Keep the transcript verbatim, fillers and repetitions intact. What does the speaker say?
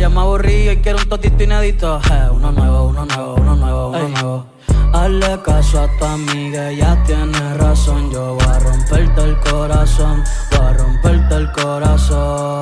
ya me aburrí y quiero un totito inédito. Eh, uno nuevo, uno nuevo, uno nuevo, uno Ey. nuevo. Hazle caso a tu amiga, ella tiene razón. Yo voy a romperte el corazón, voy a romperte el corazón.